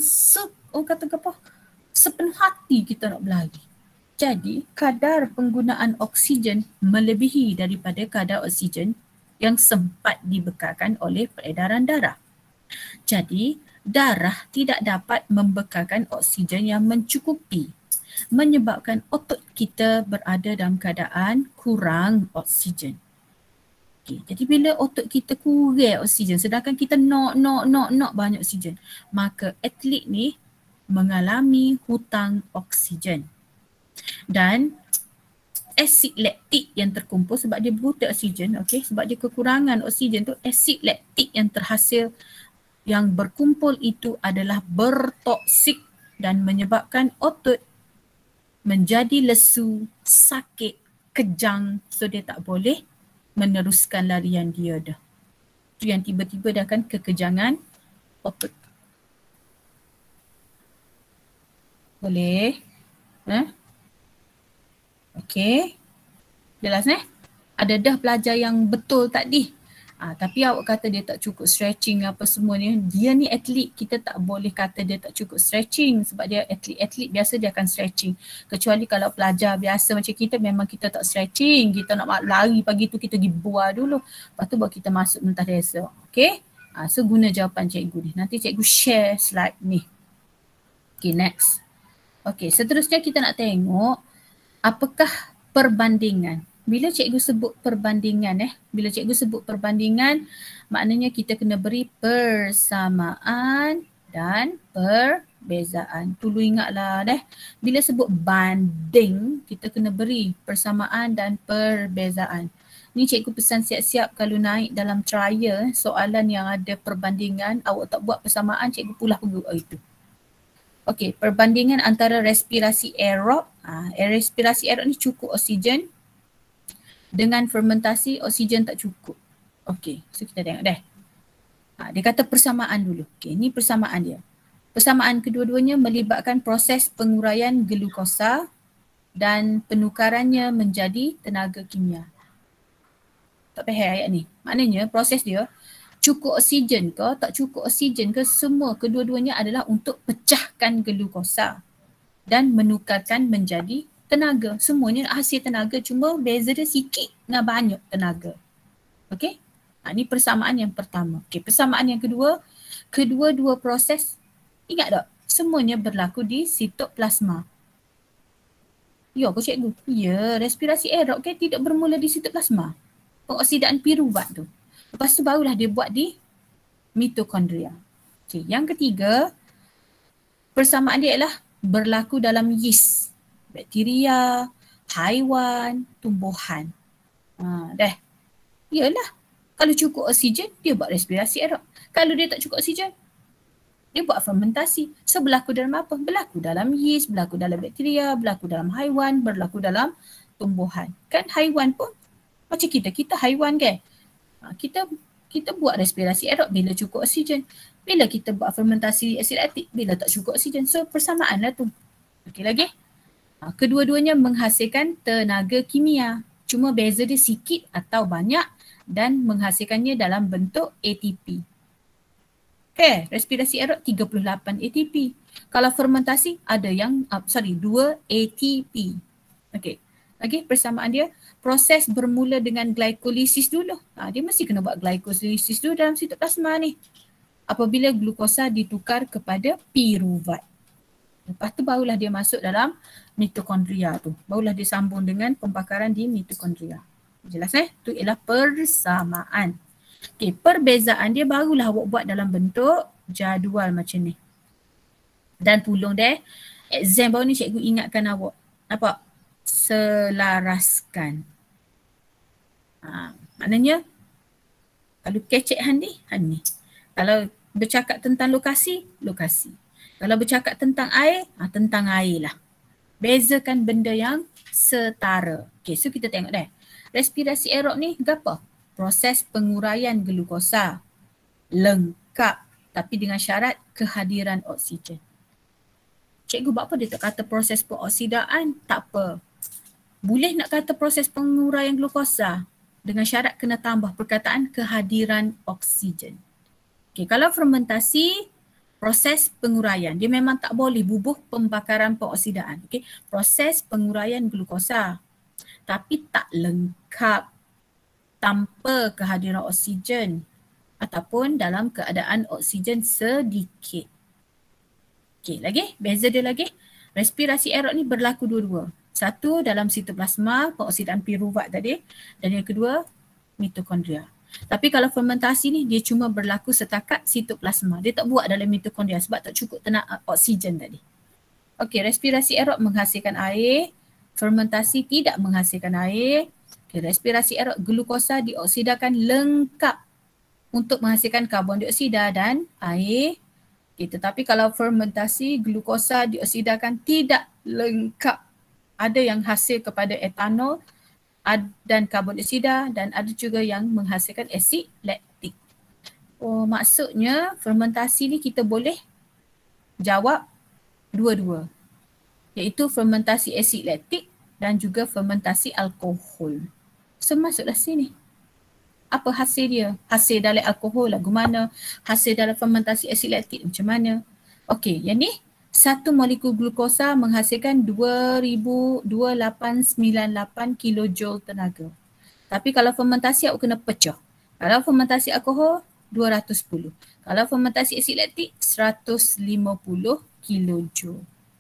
sepenuh hati kita nak berlari. Jadi kadar penggunaan oksigen melebihi daripada kadar oksigen yang sempat dibekalkan oleh peredaran darah. Jadi darah tidak dapat membekalkan oksigen yang mencukupi, menyebabkan otot kita berada dalam keadaan kurang oksigen. Okay. Jadi bila otot kita kurang oksigen, sedangkan kita nak banyak oksigen, maka atlet ni mengalami hutang oksigen. Dan asid laktik yang terkumpul sebab dia berhutang oksigen, okay, sebab dia kekurangan oksigen tu, asid laktik yang terhasil yang berkumpul itu adalah bertoksik dan menyebabkan otot menjadi lesu, sakit, kejang, so dia tak boleh meneruskan larian dia dah. Itu yang tiba-tiba dah kan kekejangan otot. Boleh? Okey. Jelas Ada dah pelajar yang betul tadi. Tapi awak kata dia tak cukup stretching apa semua ni. Dia ni atlet, kita tak boleh kata dia tak cukup stretching sebab dia atlet biasa dia akan stretching. Kecuali kalau pelajar biasa macam kita memang kita tak stretching. Kita nak lari pagi tu kita pergi buah dulu. Lepas tu baru kita masuk mentah desa. Okay. So guna jawapan cikgu ni. Nanti cikgu share slide ni. Okay, next. Okay, seterusnya kita nak tengok apakah perbandingan. Bila cikgu sebut perbandingan bila cikgu sebut perbandingan, maknanya kita kena beri persamaan dan perbezaan. Tulu ingatlah bila sebut banding, kita kena beri persamaan dan perbezaan. Ni cikgu pesan siap-siap kalau naik dalam trial soalan yang ada perbandingan, awak tak buat persamaan, cikgu pulah pergi itu. Okey, perbandingan antara respirasi aerob. Respirasi aerob ni cukup oksigen. Dengan fermentasi, oksigen tak cukup. Okey, so kita tengok dia kata persamaan dulu. Okey, ni persamaan dia. Persamaan kedua-duanya melibatkan proses penguraian glukosa dan penukarannya menjadi tenaga kimia. Tak faham ayat ni. Maknanya proses dia cukup oksigen ke, tak cukup oksigen ke, semua kedua-duanya adalah untuk pecahkan glukosa dan menukarkan menjadi tenaga. Semuanya hasil tenaga, cuma beza dia sikit dengan banyak tenaga. Okey? Ini persamaan yang pertama. Okey, persamaan yang kedua, kedua-dua proses, ingat tak? Semuanya berlaku di sitoplasma. Ya, aku cikgu. Ya, respirasi aerob kan tidak bermula di sitoplasma. Pengoksidaan piruvat tu. Lepas tu barulah dia buat di mitokondria. Okey, yang ketiga, persamaan dia ialah berlaku dalam yeast. Bakteria, haiwan, tumbuhan. Yalah. Kalau cukup oksigen, dia buat respirasi aerob. Kalau dia tak cukup oksigen, dia buat fermentasi. So berlaku dalam apa? Berlaku dalam yeast, berlaku dalam bakteria, berlaku dalam haiwan, berlaku dalam tumbuhan. Kan haiwan pun macam kita haiwan kan? Kita buat respirasi aerob bila cukup oksigen. Bila kita buat fermentasi asid laktik, bila tak cukup oksigen. So persamaan lah tu. Okey lagi? Kedua-duanya menghasilkan tenaga kimia. Cuma beza dia sikit atau banyak dan menghasilkannya dalam bentuk ATP. Okay, respirasi aerob 38 ATP. Kalau fermentasi ada yang, 2 ATP. Okay, lagi persamaan dia, proses bermula dengan glikolisis dulu. Dia mesti kena buat glikolisis dulu dalam sitoplasma ni. Apabila glukosa ditukar kepada piruvat. Lepas tu barulah dia masuk dalam mitokondria tu. Barulah dia sambung dengan pembakaran di mitokondria. Jelas Tu ialah persamaan. Okey, perbezaan dia barulah awak buat dalam bentuk jadual macam ni. Dan tolong exam baru ni cikgu ingatkan awak. Nampak? Selaraskan. Maknanya kalau kecek Han ni. Kalau bercakap tentang lokasi. Kalau bercakap tentang air lah. Bezakan benda yang setara. Okay, so kita tengok respirasi aerob ni apa? Proses penguraian glukosa. Lengkap. Tapi dengan syarat kehadiran oksigen. Cikgu buat apa dia tak kata proses pengoksidaan? Tak apa. Boleh nak kata proses penguraian glukosa. Dengan syarat kena tambah perkataan kehadiran oksigen. Okay, kalau fermentasi, proses penguraian. Dia memang tak boleh bubuh pembakaran pengoksidaan. Okay? Proses penguraian glukosa. Tapi tak lengkap tanpa kehadiran oksigen ataupun dalam keadaan oksigen sedikit. Okey, lagi? Beza dia lagi. Respirasi aerob ni berlaku dua-dua. Satu dalam sitoplasma, pengoksidaan piruvat tadi. Dan yang kedua, mitokondria. Tapi kalau fermentasi ni dia cuma berlaku setakat sitoplasma. Dia tak buat dalam mitokondria sebab tak cukup tenaga oksigen tadi. Okey, respirasi aerob menghasilkan air. Fermentasi tidak menghasilkan air. Okay, respirasi aerob glukosa dioksidakan lengkap untuk menghasilkan karbon dioksida dan air. Okay, tetapi kalau fermentasi glukosa dioksidakan tidak lengkap. Ada yang hasil kepada etanol dan karbon dioksida dan ada juga yang menghasilkan asid laktik. Oh, maksudnya fermentasi ni kita boleh jawab dua-dua. Iaitu fermentasi asid laktik dan juga fermentasi alkohol. So masuklah sini. Apa hasil dia? Hasil dalam alkohol lagu mana? Hasil dalam fermentasi asid laktik macam mana? Okey, yang ni satu molekul glukosa menghasilkan 2898 kilojoule tenaga. Tapi kalau fermentasi awak kena pecah. Kalau fermentasi alkohol 210. Kalau fermentasi asid laktik 150 kilojoule.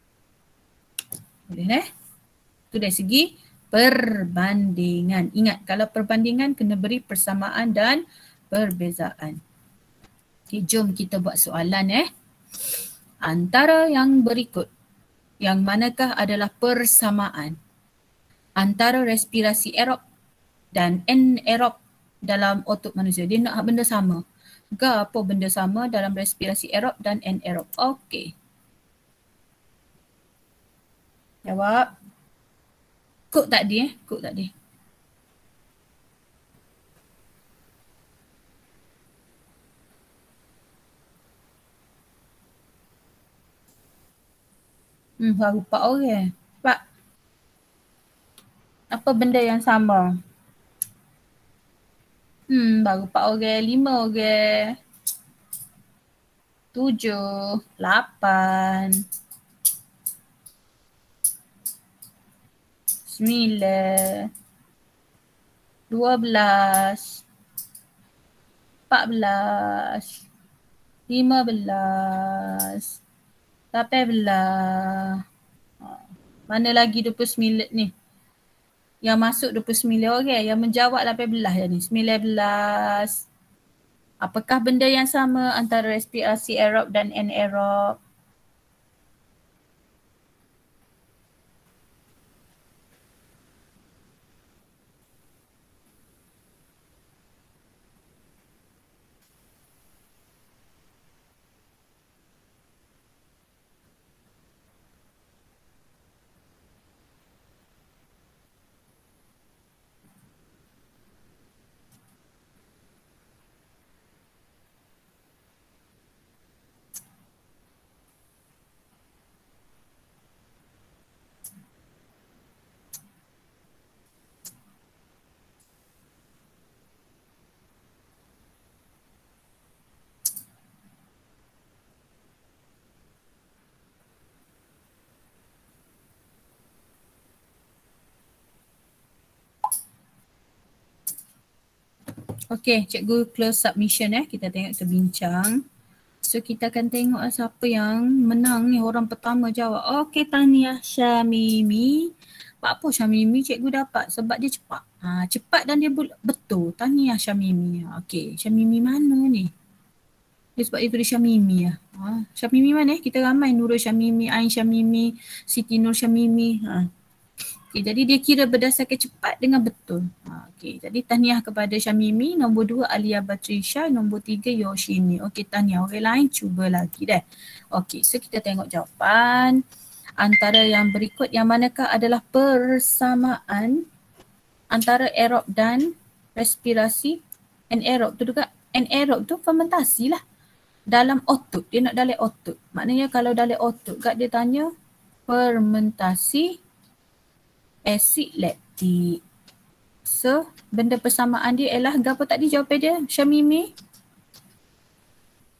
Boleh Itu dari segi perbandingan. Ingat, kalau perbandingan kena beri persamaan dan perbezaan. Okay, jom kita buat soalan Antara yang berikut, yang manakah adalah persamaan antara respirasi aerob dan anaerob dalam otot manusia? Dia nak benda sama. Apa benda sama dalam respirasi aerob dan anaerob? Okey. Jawab. Kod tadi Kod tadi. Baru 4 orang. Pak. Apa benda yang sama? Baru 4 orang, 5 orang. 7, 8. 9, 12, 14, 15, 18. Mana lagi 29 ni? Yang masuk 29 orang, yang menjawab 18 dah ni. 19. Apakah benda yang sama antara respirasi aerob dan anaerob? Okay, cikgu close submission kita tengok kita bincang. So kita akan tengok siapa yang menang ni, orang pertama jawab. Okay, tahniah Syamimi. Apa Syamimi cikgu dapat sebab dia cepat. Cepat dan dia betul. Tahniah Syamimi. Okay, Syamimi mana ni? Dia sebab dia tulis Syamimi Syamimi mana? Kita ramai, Nurul Syamimi, Ain Syamimi, Siti Nur Syamimi. Okay, jadi dia kira berdasarkan cepat dengan betul. Okay, jadi tahniah kepada Syamimi. Nombor 2 Alia Batrisha. Nombor 3 Yoshini. Okay, tahniah. Orang lain cuba lagi dah. Okay, so kita tengok jawapan. Antara yang berikut, yang manakah adalah persamaan antara aerob dan respirasi anaerob tu juga. Anaerob tu fermentasi lah. Dalam otot. Dia nak dalam otot. Maknanya kalau dalam otot kat dia tanya fermentasi asid laktik. So, benda persamaan dia ialah apa tadi jawapan dia, Syamimi?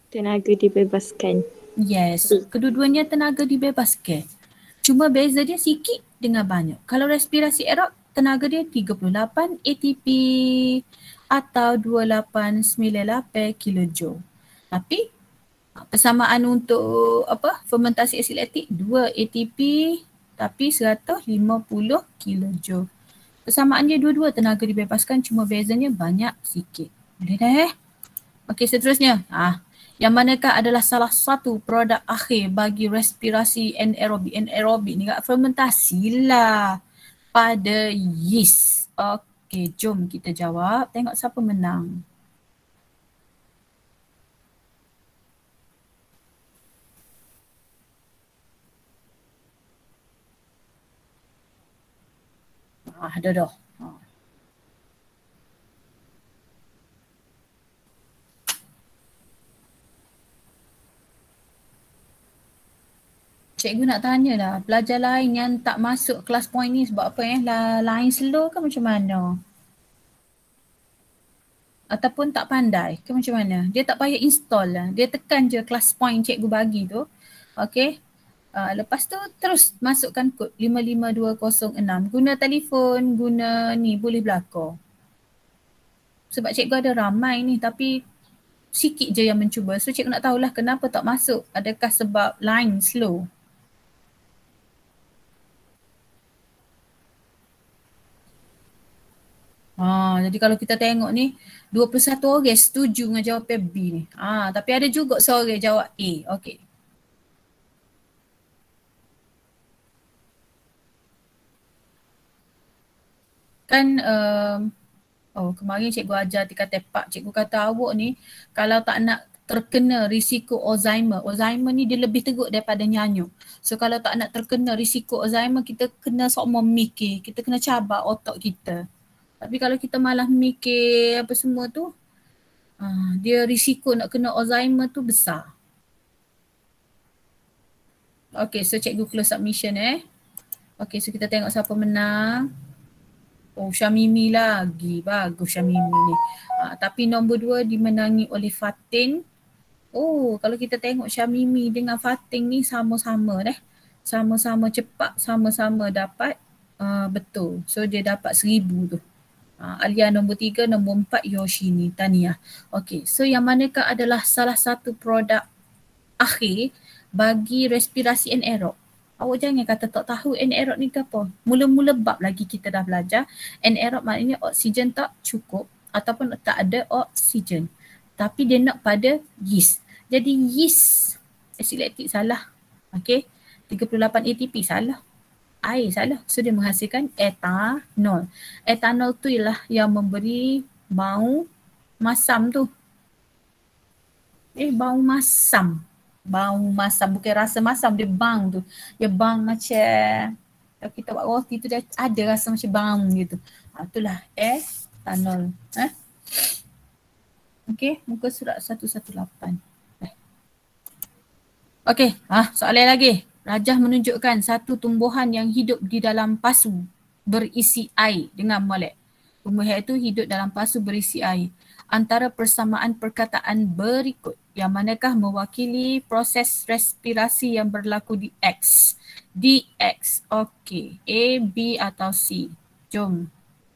Tenaga dibebaskan. Yes, kedua-duanya tenaga dibebaskan. Cuma beza dia sikit dengan banyak. Kalau respirasi aerob, tenaga dia 38 ATP atau 2898 kilojoule. Tapi persamaan untuk fermentasi asid laktik 2 ATP tapi 150 kilojoule. Persamaan dia dua-dua tenaga dibebaskan, cuma bezanya banyak sikit. Boleh dah Okey, seterusnya. Yang manakah adalah salah satu produk akhir bagi respirasi anaerobik. Anaerobik ni kat fermentasi lah pada yeast. Okey, jom kita jawab. Tengok siapa menang. Dah. Cikgu nak tanya lah, pelajar lain yang tak masuk kelas point ni sebab apa lain slow ke macam mana? Ataupun tak pandai ke macam mana? Dia tak payah install lah. Dia tekan je kelas point cikgu bagi tu. Okay. Lepas tu terus masukkan kod 55206. Guna telefon, guna ni boleh berlaku. Sebab cikgu ada ramai ni tapi sikit je yang mencuba. So cikgu nak tahulah kenapa tak masuk. Adakah sebab line slow? Jadi kalau kita tengok ni 21 orang setuju dengan jawapan B ni. Tapi ada juga seorang jawab A. Okey. Kan kemarin cikgu ajar tingkat tepak, cikgu kata awak ni kalau tak nak terkena risiko Alzheimer. Alzheimer ni dia lebih teruk daripada nyanyuk. So kalau tak nak terkena risiko Alzheimer, kita kena sokmo mikir, kita kena cabar otak kita. Tapi kalau kita malah mikir apa semua tu, dia risiko nak kena Alzheimer tu besar. Okay, so cikgu close submission Okay, so kita tengok siapa menang. Oh, Syamimi lagi. Bagus Syamimi ni. Tapi nombor 2 dimenangi oleh Fatin. Oh, kalau kita tengok Syamimi dengan Fatin ni sama-sama Sama-sama cepat, sama-sama dapat betul. So dia dapat 1000 tu. Alia nombor 3, nombor 4 Yoshini Tania. Okey, so yang manakah adalah salah satu produk akhir bagi respirasi anaerob? Awak jangan kata tak tahu anaerob ni ke apa. Mula-mula bab lagi kita dah belajar. Anaerob maknanya oksigen tak cukup ataupun tak ada oksigen. Tapi dia nak pada yeast. Jadi yeast asid laktik salah. Okey, 38 ATP salah. Air salah. So dia menghasilkan etanol. Etanol tu ialah yang memberi bau masam tu. Bau masam. Bau masam, bukan rasa masam, dia bang tu. Dia bang macam, kalau kita buat roti tu dia ada rasa macam bang gitu. Itulah etanol. Okey, muka surat 118. Okey, soalan lagi. Rajah menunjukkan satu tumbuhan yang hidup di dalam pasu berisi air dengan molek. Tumbuhan itu hidup dalam pasu berisi air. Antara persamaan perkataan berikut, yang manakah mewakili proses respirasi yang berlaku di X? Di X. Okey. A, B atau C? Jom.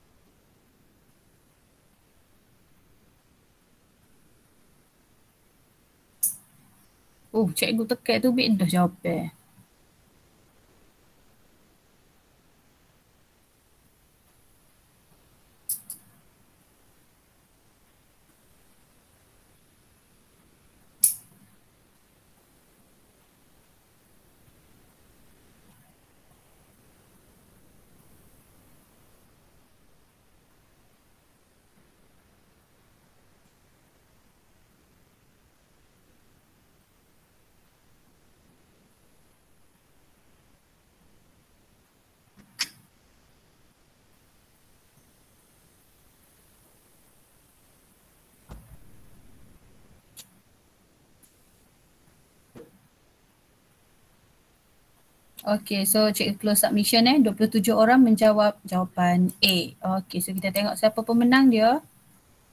Oh, cikgu tekat tu bit dah jawapan. Okay, so cikgu close submission 27 orang menjawab jawapan A. Okay, so kita tengok siapa pemenang dia.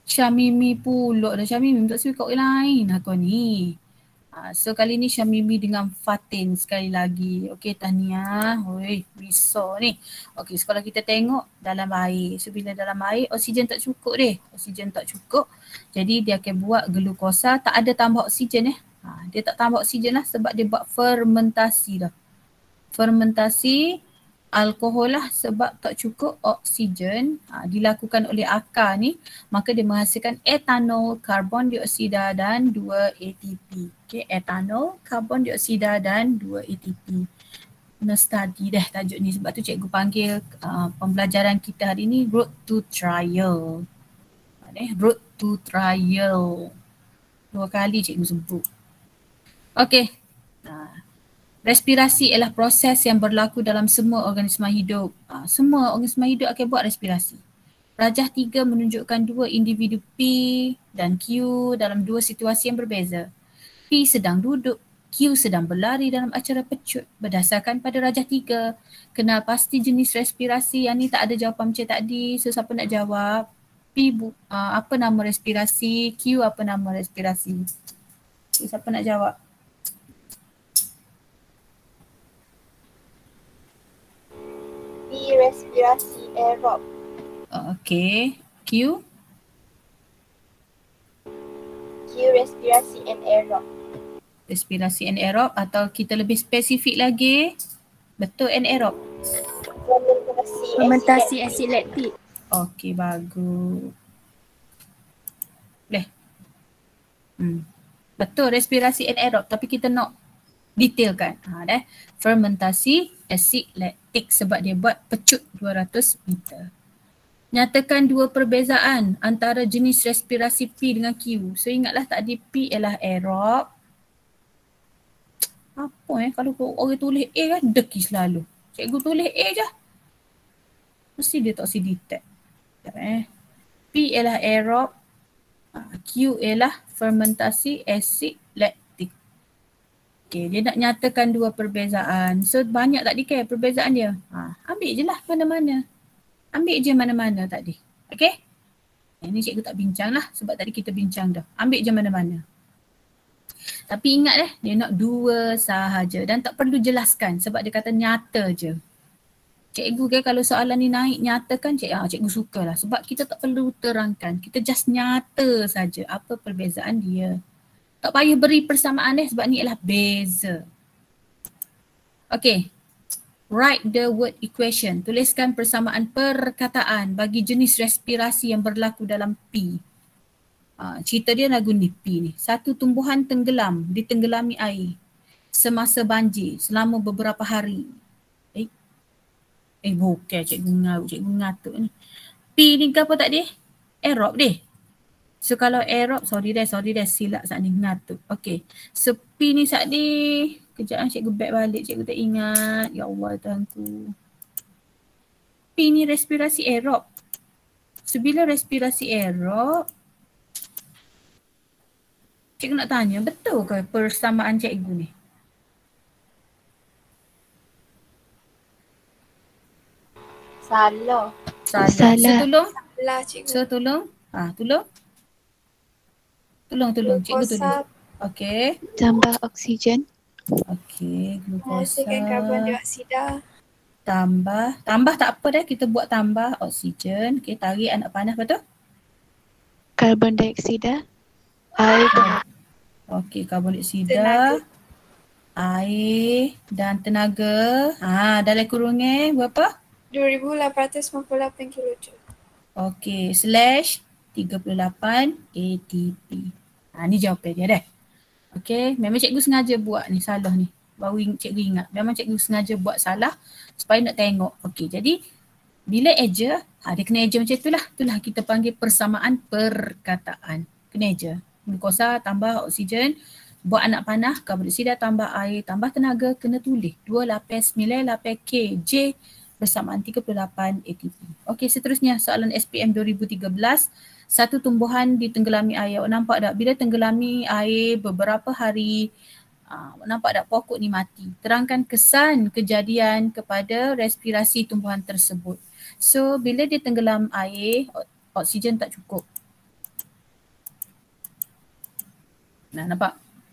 Syamimi pula dah. Syamimi tak suka orang lain aku ni. So kali ni Syamimi dengan Fatin sekali lagi. Okey, tahniah. Oi, risau ni. Okey, sekolah kita tengok dalam air. So bila dalam air oksigen tak cukup deh. Oksigen tak cukup. Jadi dia akan buat glukosa, tak ada tambah oksigen dia tak tambah oksigen lah sebab dia buat fermentasi dah. Fermentasi alkohol lah sebab tak cukup oksigen dilakukan oleh akar ni, maka dia menghasilkan etanol, karbon dioksida dan 2 ATP. Okay, etanol, karbon dioksida dan 2 ATP. Kena study dah tajuk ni sebab tu cikgu panggil pembelajaran kita hari ni road to trial. Road to trial. 2 kali cikgu sebut. Okey. Respirasi ialah proses yang berlaku dalam semua organisma hidup. Semua organisma hidup akan buat respirasi. Rajah 3 menunjukkan 2 individu P dan Q dalam 2 situasi yang berbeza. P sedang duduk, Q sedang berlari dalam acara pecut. Berdasarkan pada rajah 3, kenal pasti jenis respirasi. Yang ni tak ada jawapan macam tadi. So siapa nak jawab? P apa nama respirasi? Q apa nama respirasi? So, siapa nak jawab? P respirasi aerob. Okey. Q? Q respirasi anaerob. Respirasi anaerob atau kita lebih spesifik lagi, betul anaerob? Fermentasi asid laktik. Okey, bagus. Boleh? Betul respirasi anaerob tapi kita nak detailkan. Fermentasi asid laktik sebab dia buat pecut 200 meter. Nyatakan 2 perbezaan antara jenis respirasi P dengan Q. So ingatlah tadi P ialah aerob. Apa kalau orang tulis A kan deki selalu. Cikgu tulis A je. Mesti dia tak si detect. P ialah aerob. Q ialah fermentasi asid laktik. Okay, dia nak nyatakan 2 perbezaan. So banyak tak dikira perbezaan dia. Ambil je lah mana-mana. Ambil je mana-mana tadi. Okay? Ini cikgu tak bincang lah sebab tadi kita bincang dah. Ambil je mana-mana. Tapi ingat dia nak 2 sahaja dan tak perlu jelaskan sebab dia kata nyata je. Cikgu kan kalau soalan ni naik nyatakan cikgu sukalah sebab kita tak perlu terangkan. Kita just nyata saja apa perbezaan dia. Tak payah beri persamaan sebab ni ialah beza. Okay. Write the word equation. Tuliskan persamaan perkataan bagi jenis respirasi yang berlaku dalam P. Cerita dia lagu ni P ni. Satu tumbuhan tenggelam, ditenggelami air semasa banjir selama beberapa hari. Bukan cikgu ngatuk ni. P ni ke apa tak dia? Aerob dia. So kalau aerob, sorry dah silap saat ni ngatuk. Okay. So P ni saat ni, kejap cikgu back balik, cikgu tak ingat. Ya Allah Tuhanku. P ni respirasi aerob. So bila respirasi aerob, cikgu nak tanya, betul ke persamaan cikgu ni? Salah. Salah. So tolong. Tolong. Cikgu tulis. Okey. Tambah oksigen. Okey, glukosa. Menghasilkan karbon dioksida. Tambah tak apa dah, kita buat tambah oksigen. Okey, tarik anak panah betul? Karbon dioksida. Air. Okey, karbon dioksida. Air dan tenaga. Dalam kurungan berapa? 2,898 kilojoule. Okey, slash 38 ATP. Ni jawapan dia dah. Okey, memang cikgu sengaja buat ni salah ni. Baru cikgu ingat. Memang cikgu sengaja buat salah supaya nak tengok. Okey, jadi bila eja, dia kena eja macam itulah. Itulah kita panggil persamaan perkataan. Kena eja. Glukosa tambah oksigen, buat anak panah, karbon dioksida tambah air, tambah tenaga, kena tulis 288 kJ bersamaan 38 ATP. Okey, seterusnya soalan SPM 2013. Satu tumbuhan ditenggelami air. Awak nampak tak? Bila tenggelami air beberapa hari, nampak tak pokok ni mati. Terangkan kesan kejadian kepada respirasi tumbuhan tersebut. So, bila dia tenggelam air, oksigen tak cukup. Nah, nampak?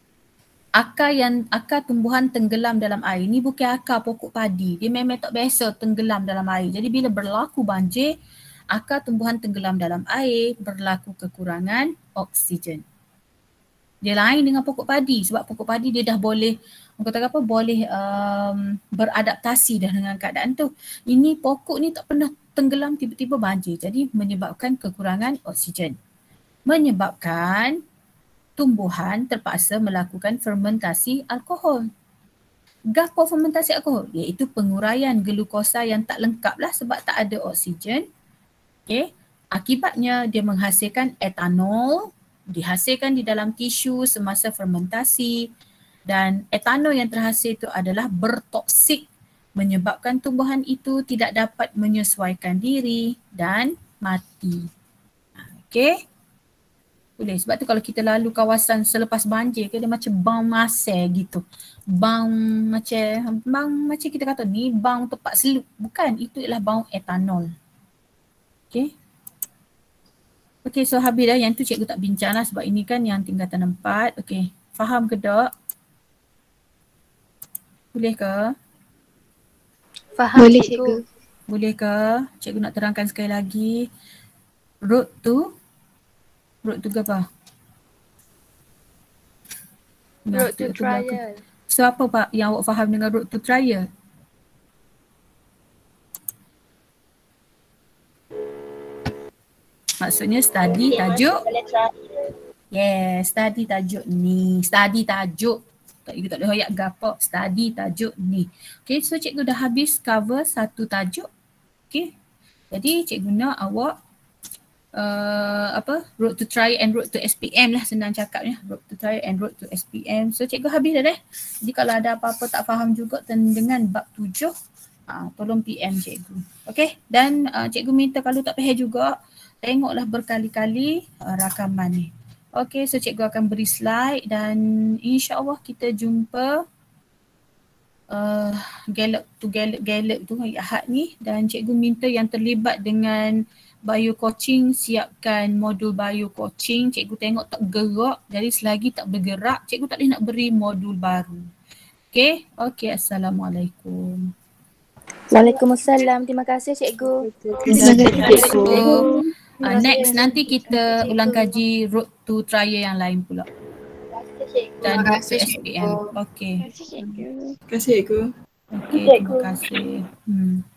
Akar tumbuhan tenggelam dalam air ni bukan akar pokok padi. Dia memang tak biasa tenggelam dalam air. Jadi bila berlaku banjir, akar tumbuhan tenggelam dalam air, berlaku kekurangan oksigen. Dia lain dengan pokok padi sebab pokok padi dia dah boleh, orang kata apa, boleh beradaptasi dah dengan keadaan tu. Ini pokok ni tak pernah tenggelam, tiba-tiba banjir. Jadi menyebabkan kekurangan oksigen. Menyebabkan tumbuhan terpaksa melakukan fermentasi alkohol. Gapo fermentasi alkohol? Iaitu penguraian glukosa yang tak lengkap lah sebab tak ada oksigen. Okay. Akibatnya dia menghasilkan etanol, dihasilkan di dalam tisu semasa fermentasi, dan etanol yang terhasil itu adalah bertoksik, menyebabkan tumbuhan itu tidak dapat menyesuaikan diri dan mati. Okay. Boleh. Sebab tu kalau kita lalu kawasan selepas banjir dia macam bang masai gitu. Bang macam kita kata ni bang tempat selup. Bukan, itu ialah bang etanol. Okay. Okay, so habis dah. Yang tu cikgu tak bincang lah sebab ini kan yang tingkatan 4. Okay, faham ke tak? Boleh ke? Faham boleh cikgu. Boleh ke? Cikgu nak terangkan sekali lagi. Road to apa? Road to trial. So apa Pak yang awak faham dengan road to trial? Maksudnya study tajuk. Yes, study tajuk ni. Study tajuk. Tak boleh hoyak gapo. Study tajuk ni. Okay, so cikgu dah habis cover satu tajuk. Okay. Jadi cikgu nak awak road to trial and road to SPM lah, senang cakapnya. Road to trial and road to SPM. So cikgu habis dah deh. Jadi kalau ada apa-apa tak faham juga dengan bab 7, tolong PM cikgu. Okay, dan cikgu minta kalau tak faham juga, tengoklah berkali-kali rakaman ni. Okay, so cikgu akan beri slide dan insya-Allah kita jumpa galop tu hari Ahad ni, dan cikgu minta yang terlibat dengan bio coaching siapkan modul bio coaching. Cikgu tengok tak gerak, jadi selagi tak bergerak cikgu tak boleh nak beri modul baru. Okay, assalamualaikum. Waalaikumsalam. Terima kasih cikgu. Terima kasih cikgu. Next nanti kita ulang kaji road to trial yang lain pula. Dan road to SPM. Okay. Terima kasih cikgu. Okay, terima kasih.